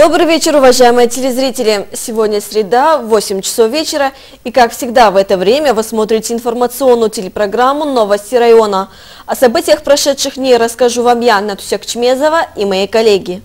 Добрый вечер, уважаемые телезрители! Сегодня среда, 8 часов вечера, и как всегда в это время вы смотрите информационную телепрограмму «Новости района». О событиях прошедших дней расскажу вам я, Натусяк Чмезова, и мои коллеги.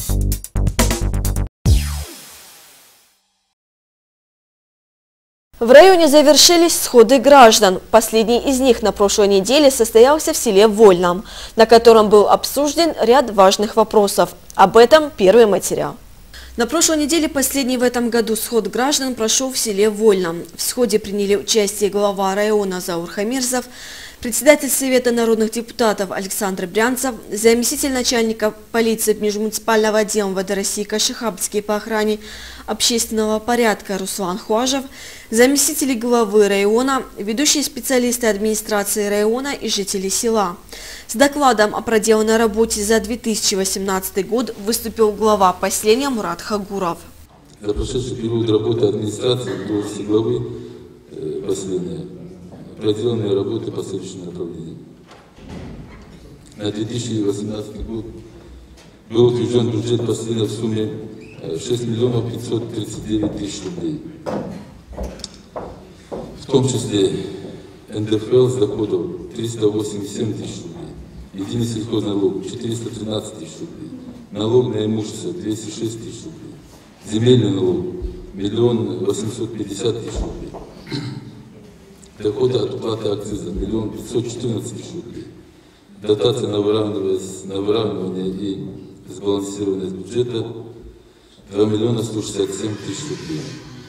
В районе завершились сходы граждан. Последний из них на прошлой неделе состоялся в селе Вольном, на котором был обсужден ряд важных вопросов. Об этом первый материал. На прошлой неделе последний в этом году сход граждан прошел в селе Вольном. В сходе приняли участие глава района Заур Хамирзов, председатель Совета народных депутатов Александр Брянцев, заместитель начальника полиции межмуниципального отдела МВД России Кашихабский по охране общественного порядка Руслан Хуажев, заместители главы района, ведущие специалисты администрации района и жители села. С докладом о проделанной работе за 2018 год выступил глава поселения Мурат Хагуров. За прошедший период работы администрации до всеглавы поселения проделанные работы по следующим направлениям. На 2018 год был утвержден бюджет поселения в сумме 6 миллионов 539 тысяч рублей. В том числе НДФЛ с доходов 387 тысяч рублей, единый сельхозналог 413 тысяч рублей, налог на имущество 206 тысяч рублей, земельный налог 1 850 тысяч рублей. Доходы от уплаты акциза 1 514 тысяч рублей. Дотация на выравнивание и сбалансированность бюджета 2 167 тысяч рублей.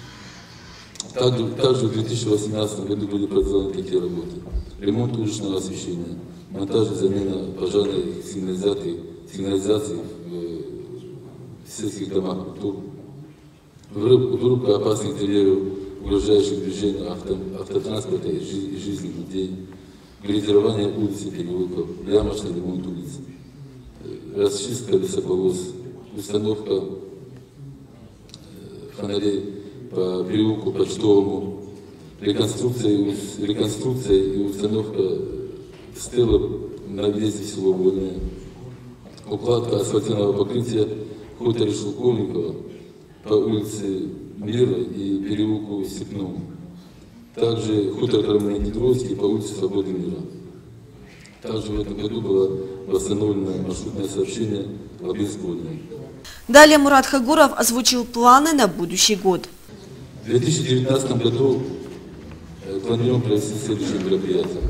Также в 2018 году были проделаны такие работы: ремонт уличного освещения, монтаж и замена пожарной сигнализации в сельских домах культур, вырубка опасных деревьев, угрожающих движению автотранспорта и жизни людей, гравирование улиц и переулков, ямочный ремонт улиц, расчистка лесополос, установка фонарей по переулку Почтовому, реконструкция и установка стелы на въезде в село Вольное, укладка асфальтированного покрытия в хуторе Шелковникова по улице Мира и переулку Степному. Также хутор Крамный-Недровский по улице Свободы Мира. Также в этом году было восстановлено маршрутное сообщение Лабинск-Вольное. Далее Мурат Хагуров озвучил планы на будущий год. В 2019 году планируем провести следующие мероприятия.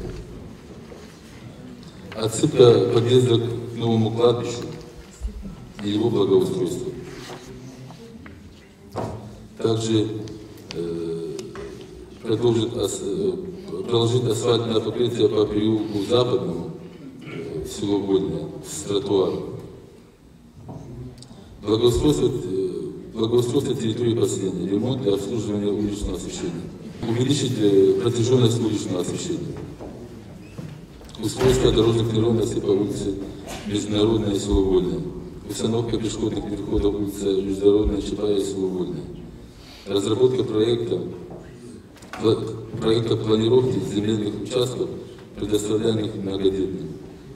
Отсыпка подъезда к новому кладбищу и его благоустройство. Также проложить асфальтное покрытие по переулку Западному в село Вольное с тротуаром. Благоустройство территории поселения, ремонт и обслуживание уличного освещения. Увеличить протяженность уличного освещения. Устройство дорожных неровностей по улице Международная и село Вольное. Установка пешеходных переходов улица Международная, Чапая и село Вольное. Разработка проекта планировки земельных участков, предоставляемых многодетным.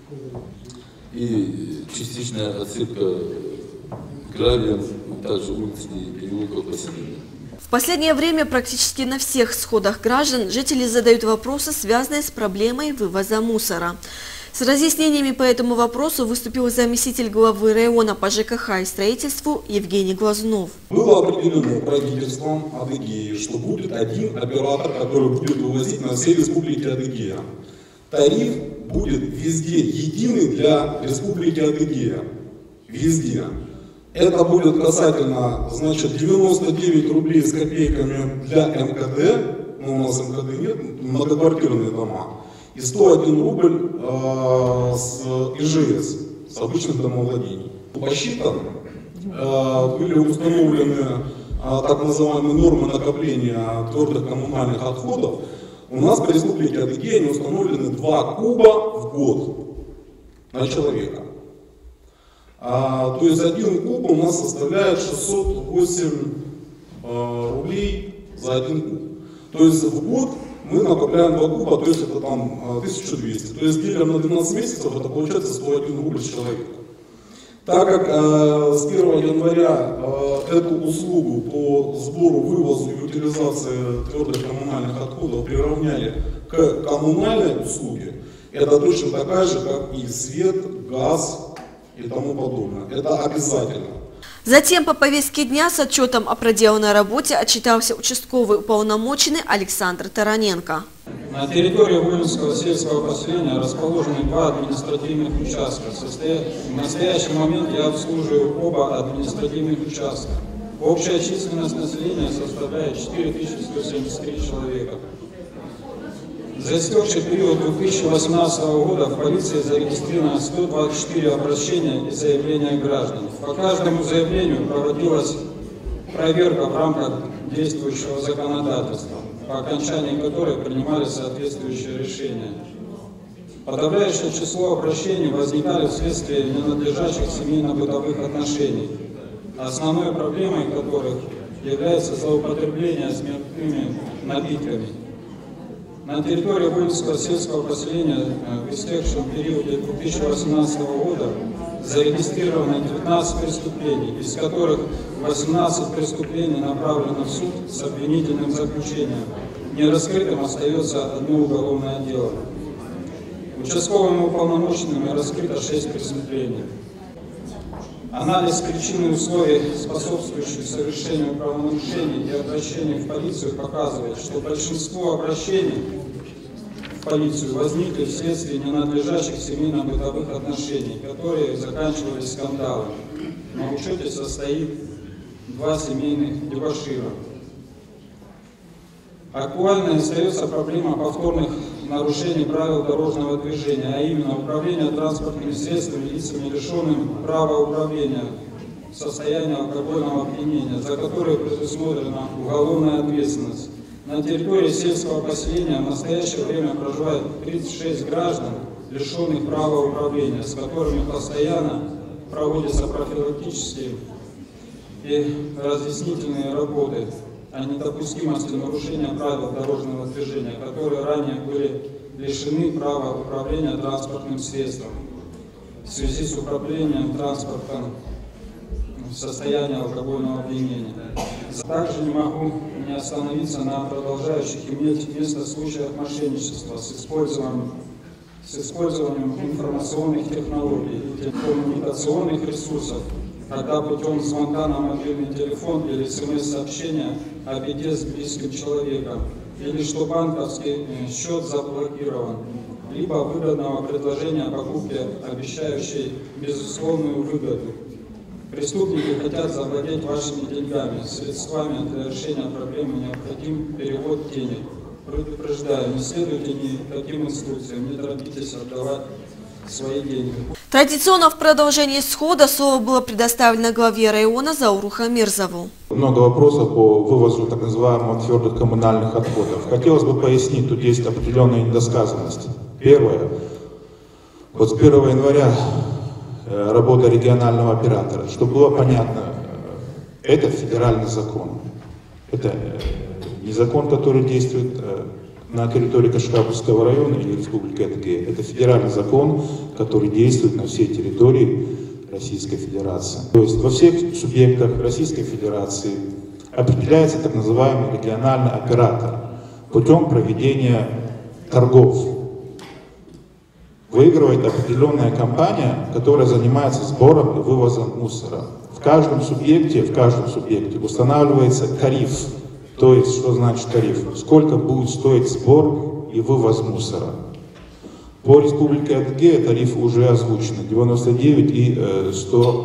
И частичная отсыпка гравием, также улиц и переулков поселения. В последнее время практически на всех сходах граждан жители задают вопросы, связанные с проблемой вывоза мусора. С разъяснениями по этому вопросу выступил заместитель главы района по ЖКХ и строительству Евгений Глазунов. Было определено правительством Адыгеи, что будет один оператор, который будет вывозить на всей республике Адыгея. Тариф будет везде единый для республики Адыгея. Везде. Это будет касательно, значит, 99 рублей с копейками для МКД, но у нас МКД нет, многоквартирные дома. И 101 рубль с ИЖС, с обычных домовладений. Посчитан, были установлены так называемые нормы накопления твердых коммунальных отходов. У нас по республике Адыгея не установлены 2 куба в год на человека. То есть 1 куб у нас составляет 608 рублей за 1 куб. То есть в год мы накопляем 2 куба, то есть это там 1200. То есть делим на 12 месяцев, это получается 101 рубль с человека. Так как с 1 января эту услугу по сбору, вывозу и утилизации твердых коммунальных отходов приравняли к коммунальной услуге, это точно такая же, как и свет, газ и тому подобное. Это обязательно. Затем по повестке дня с отчетом о проделанной работе отчитался участковый уполномоченный Александр Тараненко. На территории Вольнинского сельского поселения расположены 2 административных участка. В настоящий момент я обслуживаю оба административных участка. Общая численность населения составляет 4173 человека. За истекший период 2018 года в полиции зарегистрировано 124 обращения и заявления граждан. По каждому заявлению проводилась проверка в рамках действующего законодательства, по окончании которой принимались соответствующие решения. Подавляющее число обращений возникали вследствие ненадлежащих семейно-бытовых отношений, основной проблемой которых является злоупотребление спиртными напитками. На территории Вольнинского сельского поселения в истекшем периоде 2018 года зарегистрировано 19 преступлений, из которых 18 преступлений направлено в суд с обвинительным заключением. Нераскрытым остается одно уголовное дело. Участковыми уполномоченными раскрыто 6 преступлений. Анализ причин и условий, способствующих совершению правонарушений и обращений в полицию, показывает, что большинство обращений в полицию возникли вследствие ненадлежащих семейно-бытовых отношений, которые заканчивались скандалом. На учете состоит 2 семейных дебошира. Актуальной остается проблема повторных нарушений правил дорожного движения, а именно управление транспортными средствами лицами, лишенными права управления в состоянии алкогольного опьянения, за которые предусмотрена уголовная ответственность. На территории сельского поселения в настоящее время проживает 36 граждан, лишенных права управления, с которыми постоянно проводятся профилактические и разъяснительные работы о недопустимости нарушения правил дорожного движения, которые ранее были лишены права управления транспортным средством в связи с управлением транспортом в состоянии алкогольного опьянения. Также не могу не остановиться на продолжающих иметь место случаях мошенничества с использованием информационных технологий и коммуникационных ресурсов, когда путем звонка на мобильный телефон или СМС-сообщения о беде с близким человеком, или что банковский счет заблокирован, либо выгодного предложения о покупке, обещающей безусловную выгоду. Преступники хотят завладеть вашими деньгами, средствами для решения проблемы необходим перевод денег. Предупреждаю, не следуйте ни таким инструкциям, не торопитесь отдавать свои деньги. Традиционно в продолжении схода слово было предоставлено главе района Зауру Хамирзову. Много вопросов по вывозу так называемых твердых коммунальных отходов. Хотелось бы пояснить, тут есть определенные недосказанности. Первое. Вот с 1 января работа регионального оператора. Чтобы было понятно, это федеральный закон. Это не закон, который действует на территории Кашкабурского района или Республики Адыгея. Это федеральный закон, который действует на всей территории Российской Федерации. То есть во всех субъектах Российской Федерации определяется так называемый региональный оператор путем проведения торгов. Выигрывает определенная компания, которая занимается сбором и вывозом мусора. В каждом субъекте устанавливается тариф. То есть, что значит тариф? Сколько будет стоить сбор и вывоз мусора. По Республике Адыгея тариф уже озвучен, 99 и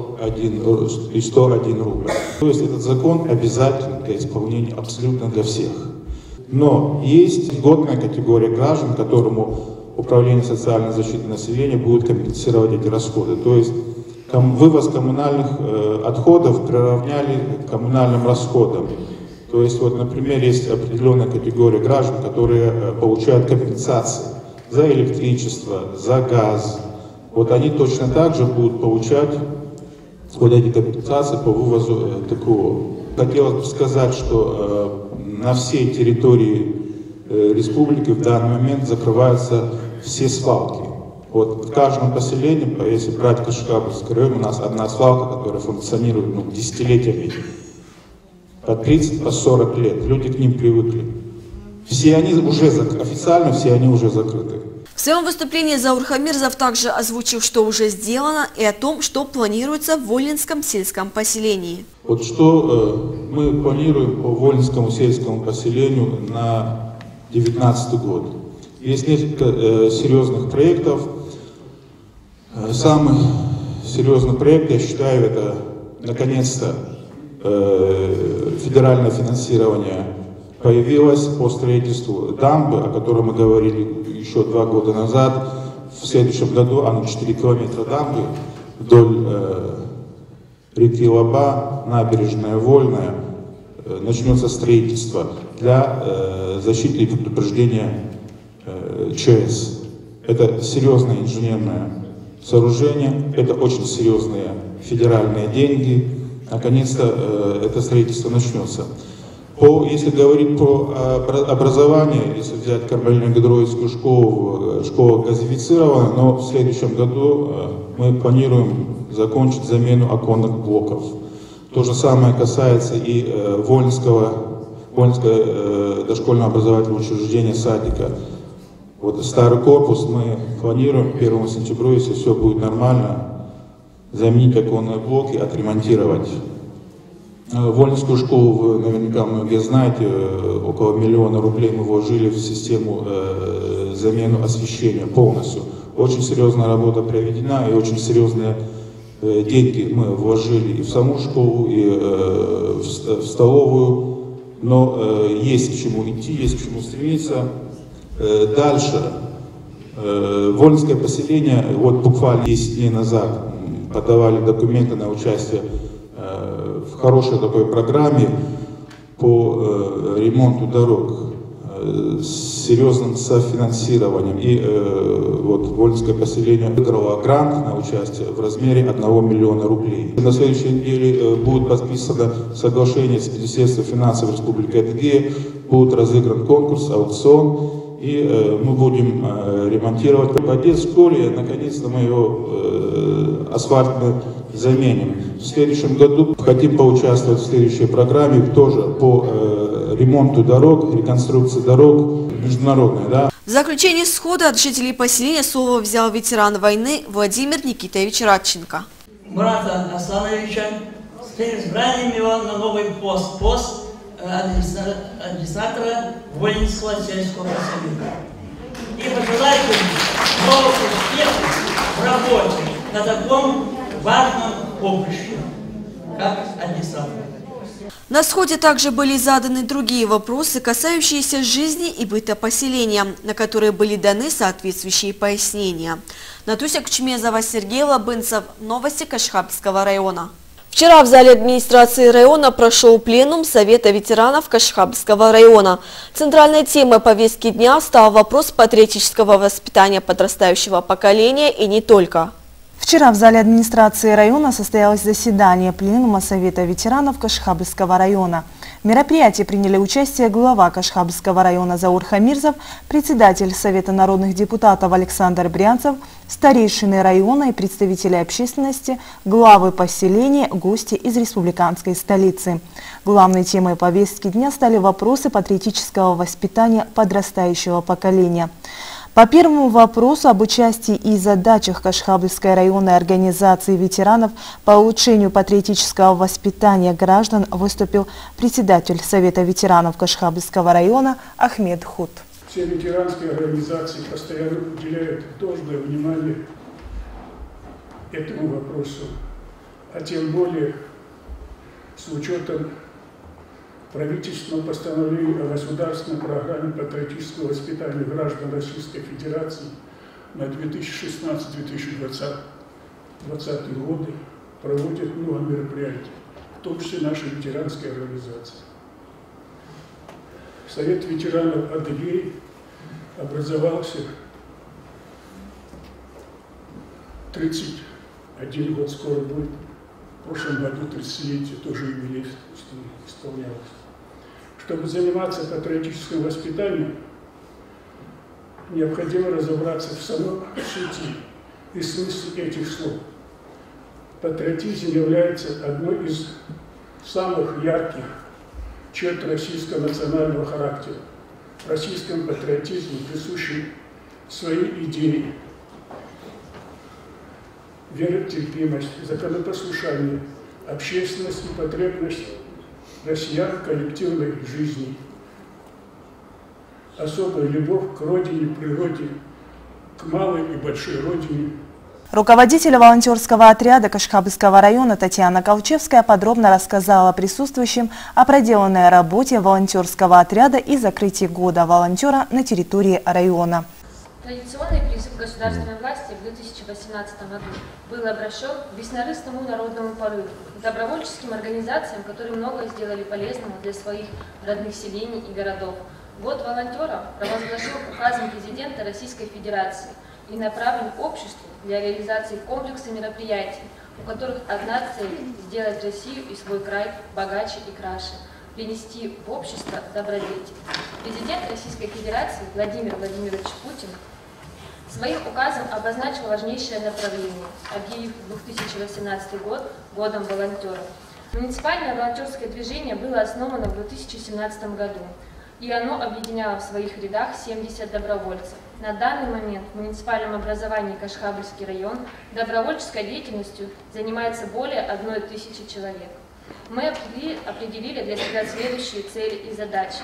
101 рубль. То есть этот закон обязателен для исполнения абсолютно для всех. Но есть льготная категория граждан, которому Управление социальной защиты населения будет компенсировать эти расходы. То есть вывоз коммунальных отходов приравняли к коммунальным расходам. То есть, вот, например, есть определенная категория граждан, которые получают компенсации за электричество, за газ. Вот они точно так же будут получать вот эти компенсации по вывозу ТКО. Хотелось бы сказать, что на всей территории республики в данный момент закрываются все свалки. Вот в каждом поселении, если брать Кашкабельский район, у нас одна свалка, которая функционирует десятилетиями. По 30, по 40 лет. Люди к ним привыкли. Все они уже официально, все они уже закрыты. В своем выступлении Заур Хамирзов также озвучил, что уже сделано, и о том, что планируется в Волинском сельском поселении. Вот что мы планируем по Волинскому сельскому поселению на 2019 год. Есть несколько серьезных проектов. Самый серьезный проект, я считаю, это наконец-то федеральное финансирование появилось по строительству дамбы, о которой мы говорили еще 2 года назад. В следующем году, 4 километра дамбы вдоль реки Лаба, набережная Вольная, начнется строительство для защиты и предупреждения ЧС. Это серьезное инженерное сооружение, это очень серьезные федеральные деньги. Наконец-то это строительство начнется. Если говорить про образование, если взять Кармельно-Гидроидскую школу, школа газифицирована, но в следующем году мы планируем закончить замену оконных блоков. То же самое касается и Волинского дошкольного образовательного учреждения садика. Вот старый корпус мы планируем 1 сентября, если все будет нормально, заменить оконные блоки, отремонтировать. Волинскую школу вы наверняка многие знаете, около 1 миллиона рублей мы вложили в систему замену освещения полностью. Очень серьезная работа проведена и очень серьезные деньги мы вложили и в саму школу, и в столовую, но есть к чему идти, есть к чему стремиться. Дальше. Волинское поселение, вот буквально 10 дней назад подавали документы на участие в хорошей такой программе по ремонту дорог с серьезным софинансированием. И вот Волинское поселение выиграло грант на участие в размере 1 миллиона рублей. На следующей неделе будет подписано соглашение с Министерством финансов Республики Адыгея, будет разыгран конкурс, аукцион. И мы будем ремонтировать по детской школе, наконец-то мы ее асфальтно заменим. В следующем году хотим поучаствовать в следующей программе тоже по ремонту дорог, реконструкции дорог международной. Да. В заключении схода от жителей поселения слово взял ветеран войны Владимир Никитович Радченко. Мурата Аслановича с избранием его на новый пост администратора Волинского сельского поселения. И пожелаю новых успехов в работе на таком важном поприще, как администратор. На сходе также были заданы другие вопросы, касающиеся жизни и быта поселения, на которые были даны соответствующие пояснения. Натуся Кучмезова, Сергей Лабынцев. Новости Кашхабского района. Вчера в зале администрации района прошел пленум Совета ветеранов Кашхабского района. Центральной темой повестки дня стал вопрос патриотического воспитания подрастающего поколения и не только. Вчера в зале администрации района состоялось заседание пленума Совета ветеранов Кашхабского района. В мероприятии приняли участие глава Кашхабского района Заур Хамирзов, председатель Совета народных депутатов Александр Брянцев, старейшины района и представители общественности, главы поселения, гости из республиканской столицы. Главной темой повестки дня стали вопросы патриотического воспитания подрастающего поколения. По первому вопросу об участии и задачах Кашхабской районной организации ветеранов по улучшению патриотического воспитания граждан выступил председатель Совета ветеранов Кашхабского района Ахмед Худ. Все ветеранские организации постоянно уделяют должное внимание этому вопросу, а тем более с учетом правительственного постановления о государственной программе патриотического воспитания граждан Российской Федерации на 2016-2020 годы проводят много мероприятий, в том числе наши ветеранские организации. Совет ветеранов Адыгеи образовался 31 год, скоро будет. В прошлом году 30-летие тоже юбилей исполнялось. Чтобы заниматься патриотическим воспитанием, необходимо разобраться в самой сути и смысле этих слов. Патриотизм является одной из самых ярких черт российского национального характера. Российскому патриотизму присущи свои идеи, веротерпимость, законопослушание, общественность и потребность россиян в коллективной жизни, особая любовь к родине, природе, к малой и большой родине. Руководитель волонтерского отряда Кашхабльского района Татьяна Колчевская подробно рассказала присутствующим о проделанной работе волонтерского отряда и закрытии года волонтера на территории района. Традиционный призыв государственной власти в 2018 году был обращен к веснорыстому народному порыву, к добровольческим организациям, которые многое сделали полезного для своих родных селений и городов. Год волонтера провозглашен указом президента Российской Федерации и направлен обществу для реализации комплекса мероприятий, у которых одна цель – сделать Россию и свой край богаче и краше, принести в общество добродетель. Президент Российской Федерации Владимир Владимирович Путин своим указом обозначил важнейшее направление, объявив 2018 год годом волонтера. Муниципальное волонтерское движение было основано в 2017 году, и оно объединяло в своих рядах 70 добровольцев. На данный момент в муниципальном образовании Кашхабльский район добровольческой деятельностью занимается более 1000 человек. Мы определили для себя следующие цели и задачи.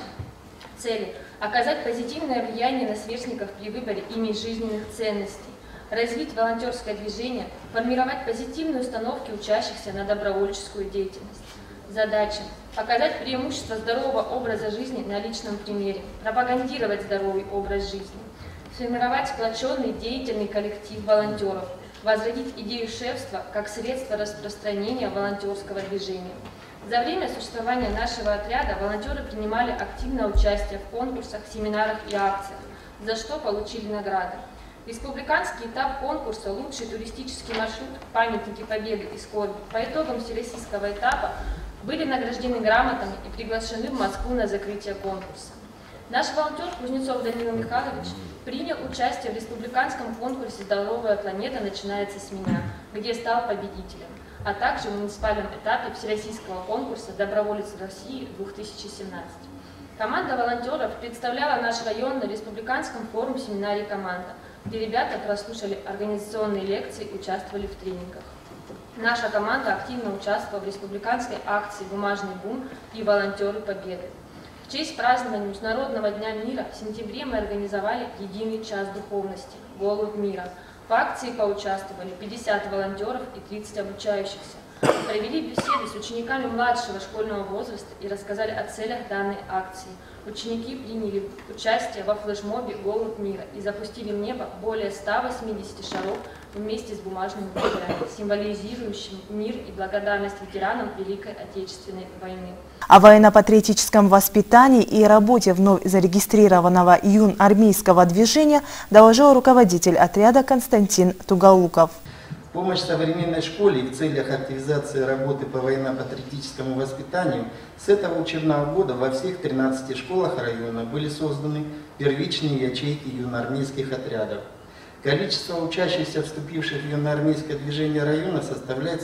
Цели – оказать позитивное влияние на сверстников при выборе ими жизненных ценностей, развить волонтерское движение, формировать позитивные установки учащихся на добровольческую деятельность. Задача – показать преимущество здорового образа жизни на личном примере, пропагандировать здоровый образ жизни, сформировать сплоченный деятельный коллектив волонтеров, возродить идею шефства как средство распространения волонтерского движения. За время существования нашего отряда волонтеры принимали активное участие в конкурсах, семинарах и акциях, за что получили награды. Республиканский этап конкурса «Лучший туристический маршрут. Памятники Победы и скорби» по итогам всероссийского этапа были награждены грамотами и приглашены в Москву на закрытие конкурса. Наш волонтер Кузнецов Данила Михайлович принял участие в республиканском конкурсе «Здоровая планета начинается с меня», где стал победителем, а также в муниципальном этапе всероссийского конкурса «Доброволец России-2017». Команда волонтеров представляла наш район на республиканском форум-семинаре «Команда», где ребята прослушали организационные лекции и участвовали в тренингах. Наша команда активно участвовала в республиканской акции «Бумажный бум» и «Волонтеры Победы». В честь празднования Международного дня мира в сентябре мы организовали единый час духовности «Голубь мира». В акции поучаствовали 50 волонтеров и 30 обучающихся. Провели беседы с учениками младшего школьного возраста и рассказали о целях данной акции. Ученики приняли участие во флешмобе «Голубь мира» и запустили в небо более 180 шаров вместе с бумажными фонарями, символизирующим мир и благодарность ветеранам Великой Отечественной войны. О военно-патриотическом воспитании и работе вновь зарегистрированного юнармейского движения доложил руководитель отряда Константин Туголуков. Помощь современной школе в целях активизации работы по военно-патриотическому воспитанию с этого учебного года во всех 13 школах района были созданы первичные ячейки юноармейских отрядов. Количество учащихся, вступивших в юноармейское движение района, составляет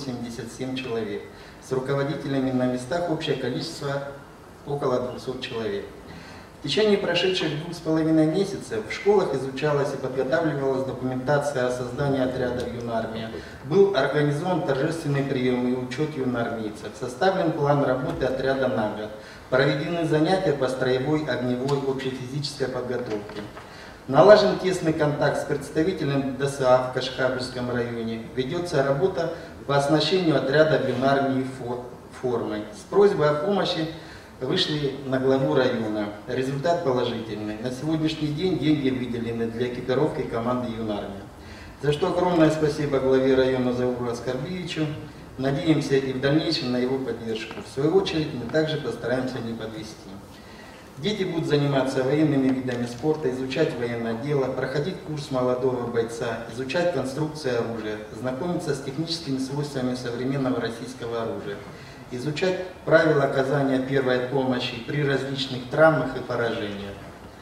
187 человек. С руководителями на местах общее количество около 200 человек. В течение прошедших 2,5 месяцев в школах изучалась и подготавливалась документация о создании отряда юнармия. Был организован торжественный прием и учет юнармейцев. Составлен план работы отряда на год. Проведены занятия по строевой, огневой, общефизической подготовке. Налажен тесный контакт с представителем ДСА в Кашхабльском районе. Ведется работа по оснащению отряда юнармии формой. С просьбой о помощи вышли на главу района. Результат положительный. На сегодняшний день деньги выделены для экипировки команды юнармия. За что огромное спасибо главе района Зауру Аскарбиевичу. Надеемся и в дальнейшем на его поддержку. В свою очередь мы также постараемся не подвести. Дети будут заниматься военными видами спорта, изучать военное дело, проходить курс молодого бойца, изучать конструкции оружия, знакомиться с техническими свойствами современного российского оружия, изучать правила оказания первой помощи при различных травмах и поражениях.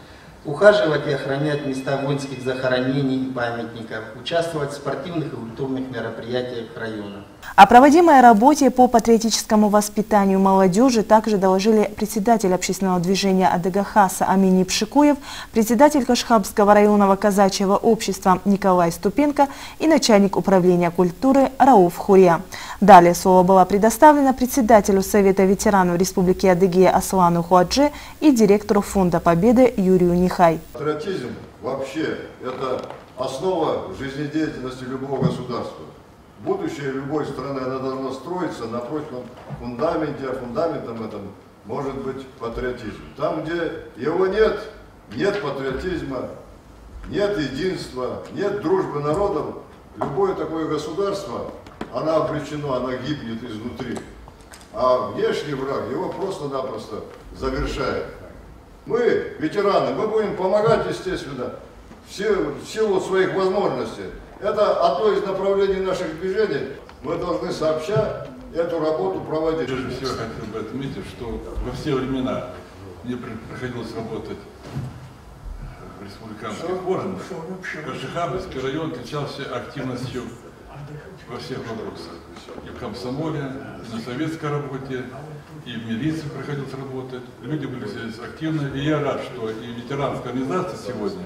ухаживать и охранять места воинских захоронений и памятников, участвовать в спортивных и культурных мероприятиях района. О проводимой работе по патриотическому воспитанию молодежи также доложили председатель общественного движения Адыгахаса Амини Пшикуев, председатель Кашхабского районного казачьего общества Николай Ступенко и начальник управления культуры Рауф Хурия. Далее слово было предоставлено председателю Совета ветеранов Республики Адыгея Аслану Хуаджи и директору Фонда Победы Юрию Нихай. Патриотизм вообще это основа жизнедеятельности любого государства. Будущее любой страны она должна строиться на прочном фундаменте, а фундаментом этом может быть патриотизм. Там, где его нет, нет патриотизма, нет единства, нет дружбы народов, любое такое государство, оно обречено, оно гибнет изнутри. А внешний враг его просто-напросто завершает. Мы, ветераны, мы будем помогать, естественно, в силу своих возможностей. Это одно из направлений наших движений. Мы должны сообща эту работу проводить. Прежде всего, хотел бы отметить, что во все времена мне приходилось работать в республиканских органах. Кашихабльский район отличался активностью во всех вопросах. И в комсомоле, и на советской работе, и в милиции приходилось работать. Люди были здесь активны. И я рад, что и ветеранская организация сегодня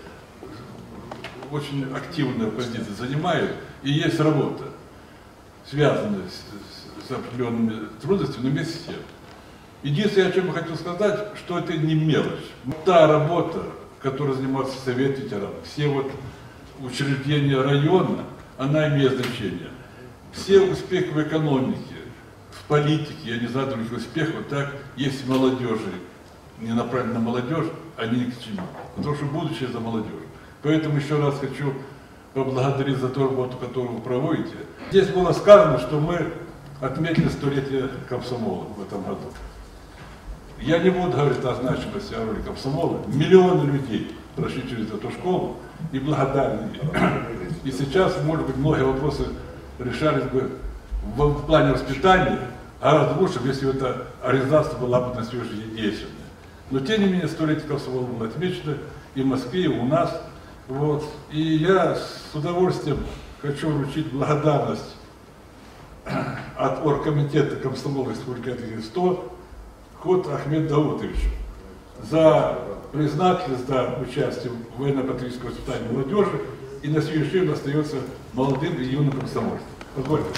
очень активную позицию занимает, и есть работа, связанная с определенными трудностями, но вместе с тем. Единственное, о чем я хочу сказать, что это не мелочь. Та работа, которой занимается Совет ветеранов, все вот учреждения района, она имеет значение. Все успехи в экономике, в политике, я не знаю других успехов, так есть молодежи, не направлены на молодежь, они ни к чему. Потому что будущее за молодежь. Поэтому еще раз хочу поблагодарить за ту работу, которую вы проводите. Здесь было сказано, что мы отметили 100-летие комсомола в этом году. Я не буду говорить о значимости о роли комсомола. Миллионы людей прошли через эту школу и благодарны. И сейчас, может быть, многие вопросы решались бы в плане воспитания гораздо лучше, если эта организация была бы на сегодняшний день действенной. Но тем не менее 100-летие комсомола было отмечено и в Москве, и у нас. Вот. И я с удовольствием хочу вручить благодарность от оргкомитета комсомола Республики Адыгея 100 Ход Ахмеду Даутовичу за признательность за участие в военно-патриотическом воспитании молодежи и на сегодняшний день остается молодым и юным комсомольцем. Позвольте.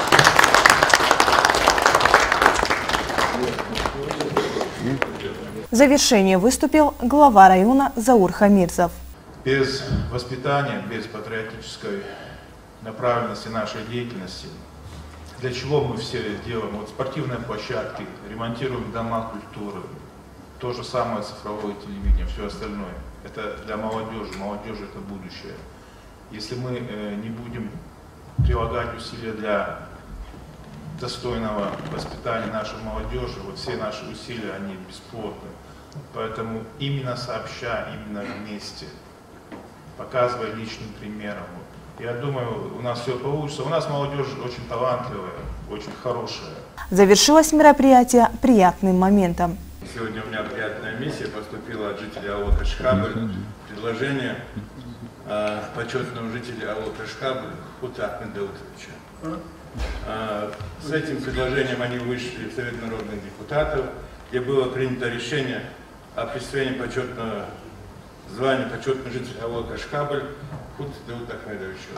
В завершение выступил глава района Заур Хамирзов. Без воспитания, без патриотической направленности нашей деятельности, для чего мы все делаем, вот спортивные площадки, ремонтируем дома культуры, то же самое цифровое телевидение, все остальное. Это для молодежи, молодежь это будущее. Если мы не будем прилагать усилия для достойного воспитания нашей молодежи, вот все наши усилия, они бесплодны. Поэтому именно сообща, именно вместе, показывая личным примером. Я думаю, у нас все получится. У нас молодежь очень талантливая, очень хорошая. Завершилось мероприятие приятным моментом. Сегодня у меня приятная миссия поступила от жителей АО Кашхабль. Предложение почетного жителя АО Кашхабль Хута Ахмеда Даутовича. С этим предложением они вышли в Совет народных депутатов, где было принято решение о присвоении почетного звания почетный житель АО Кашхабль Хут Даут Ахмедовичу.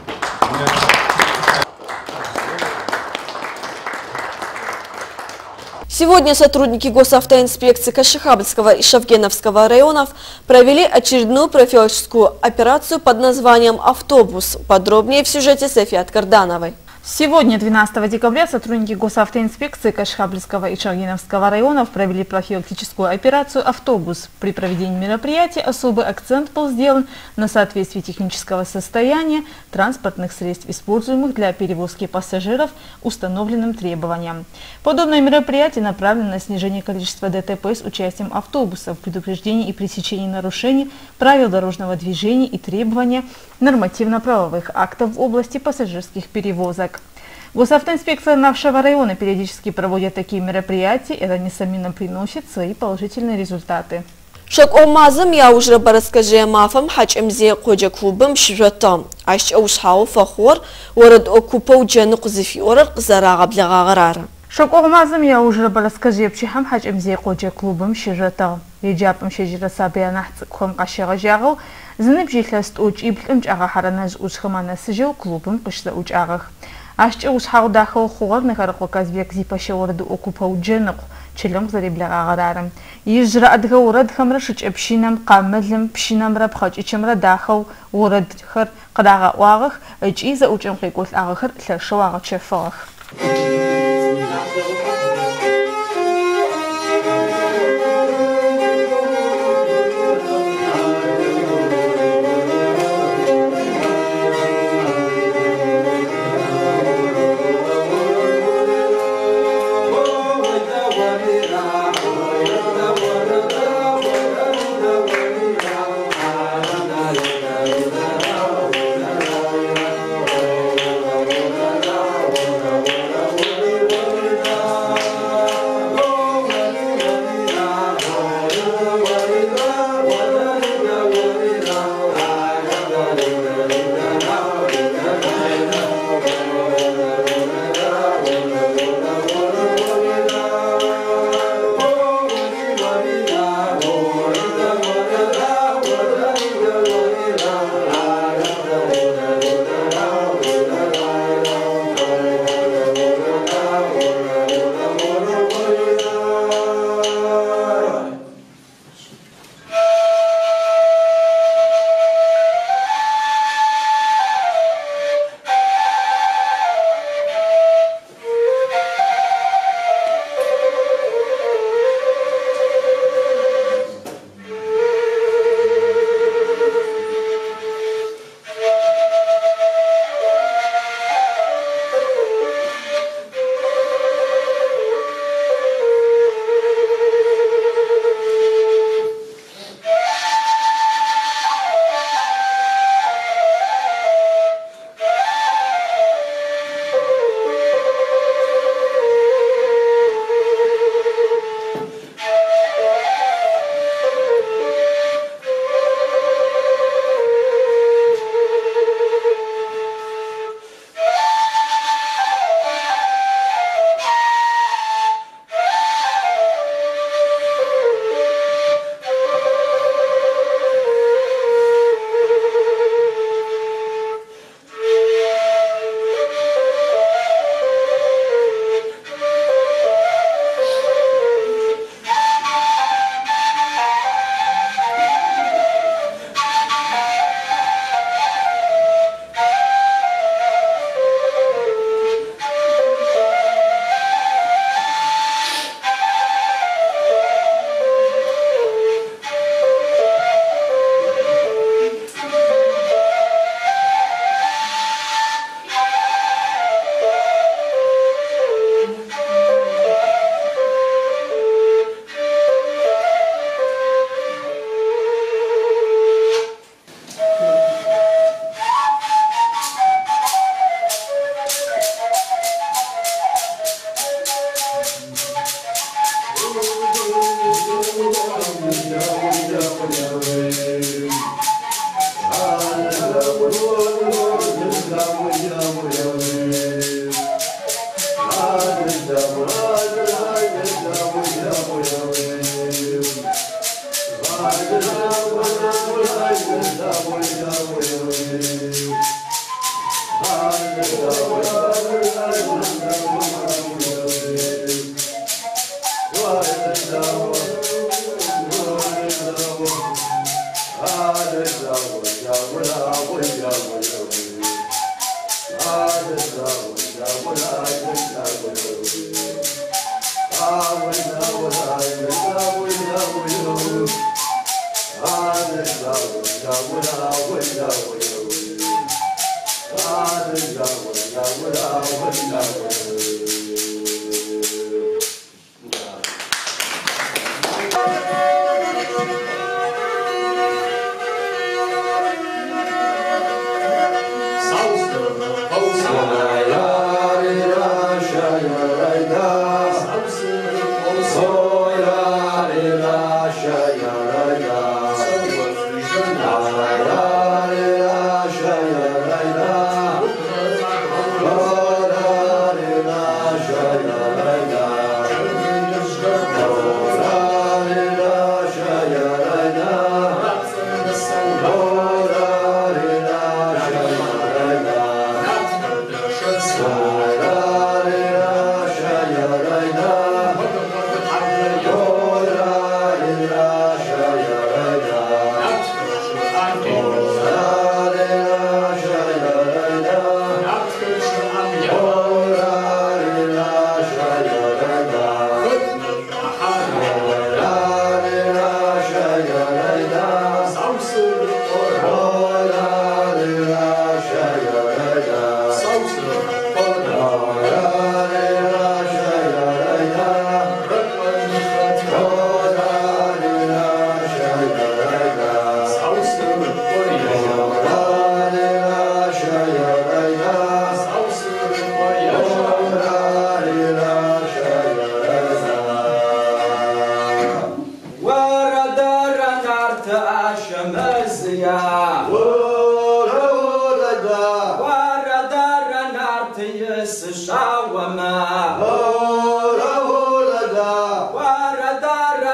Сегодня сотрудники госавтоинспекции Кашихабльского и Шавгеновского районов провели очередную профилактическую операцию под названием «Автобус». Подробнее в сюжете Софии Кардановой. Сегодня, 12 декабря, сотрудники госавтоинспекции Кашихабльского и Шавгеновского районов провели профилактическую операцию «Автобус». При проведении мероприятия особый акцент был сделан на соответствии технического состояния транспортных средств, используемых для перевозки пассажиров, установленным требованиям. Подобное мероприятие направлено на снижение количества ДТП с участием автобусов, предупреждение и пресечение нарушений правил дорожного движения и требования нормативно-правовых актов в области пассажирских перевозок. Госавтоинспекция нашего района периодически проводит такие мероприятия, и это, несомненно, приносит свои положительные результаты. Шакъомазым яужрэ Бэрэскэжъые мафэм хьакӏэмзэ къоджэ клубым щыжъотыгъ. Ащ ӏэушъхьагъэу фэхъугъэр орэд ӏокупэу джэну къызыфиӏорэр къызэрагъэблэгъагъэр ары. Шакъомазым яужрэ Бэрэскэжъые пчыхьэм хьакӏэмзэ къоджэ клубым щыжъотыгъ. Еджапӏэм щэжьырэ сабыянахь цӏыкӏухэм къащегъэжьагъэу зыныбжь илъэс тӏокӏиблӏым кӏагъэхьэрэнэжъ ӏушъхьэм анэсыжьэу клубым къыщызэӏукӏагъэх. Ащкӏэ ӏушъхьагъэу дахэу хъугъэр Нэхъэрыкъо Казбек Зипэщэ орэды ӏокупэу джэныкъу чылэм къызэреблэгъагъэр ары. Ижрэ адыгэ орэдхэмрэ шыкӏэпщинэм, къамылым, пщинэмрэ пхъэкӏычымрэ дахэу орэдхэр къырагъэӏуагъэх ыкӏи зэӏукӏэм къекӏолӏагъэхэр лъэшэу агъэчэфыгъэх.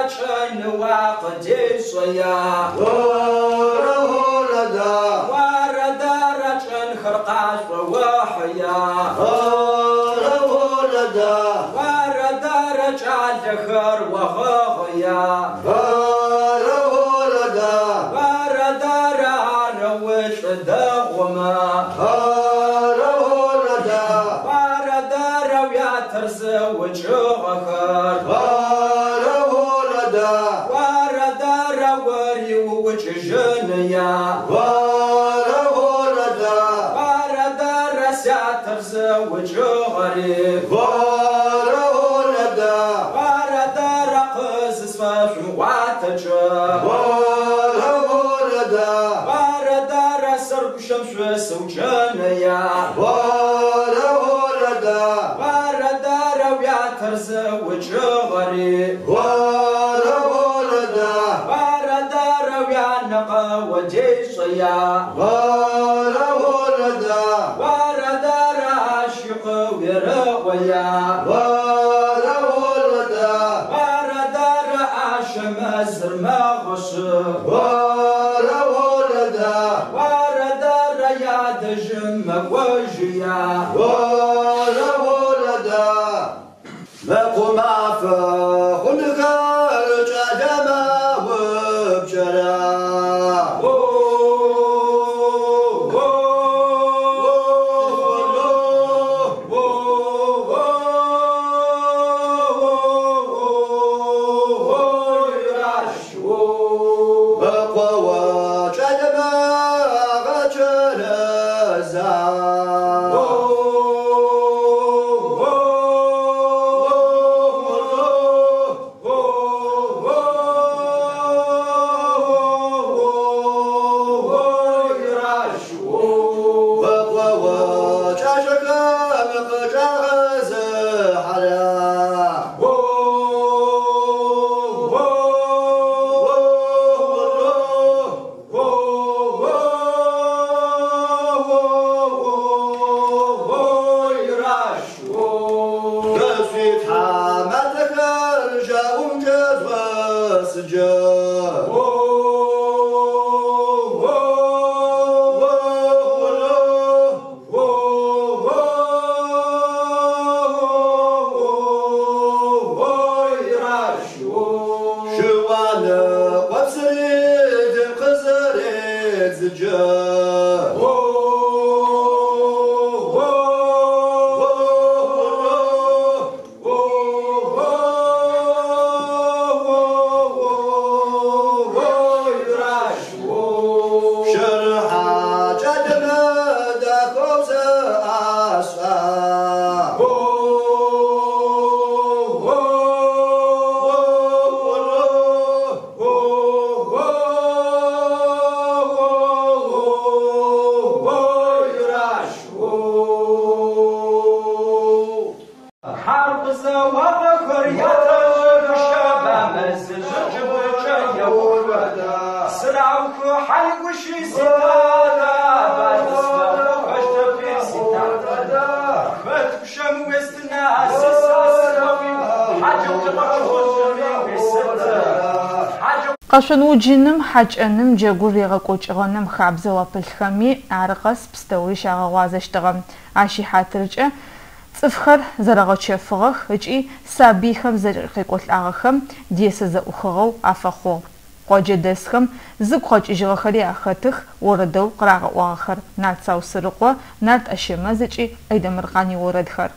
Qashanu jinim haç'anım cegur yağaqoç'ığanım xabze vapılxami arğas pstevri şağağuazıştığım aşi hatırç'a ts'ıfxer zarağaçefığıx ıç'i sabiyxem zerıxeqol'ağıxem dese za'uxığeu afexhuğ. Qojedesxem zıqhoç'ıjığexeri axetıx oradeu qırağa'uağıxer Nartsau Sırıqo, Nart Aşemez ıç'i Aydemirğani oradxer.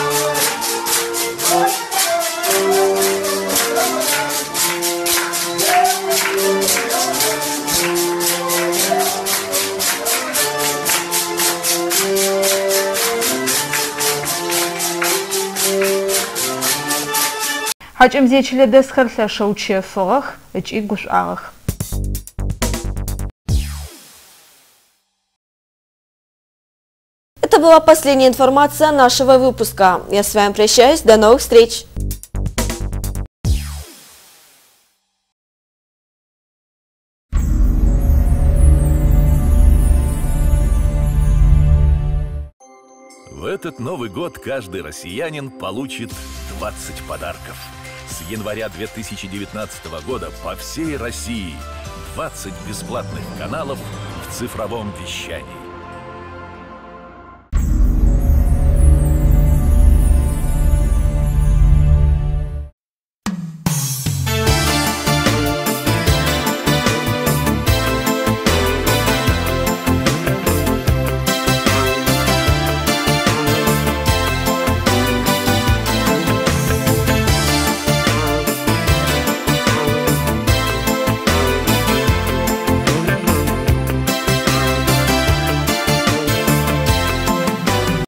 Haç'ımziyçile desxer lhaşşeu çefığıx ıç'i guş'ağıx. Это была последняя информация нашего выпуска. Я с вами прощаюсь. До новых встреч! В этот Новый год каждый россиянин получит 20 подарков. С января 2019 года по всей России 20 бесплатных каналов в цифровом вещании.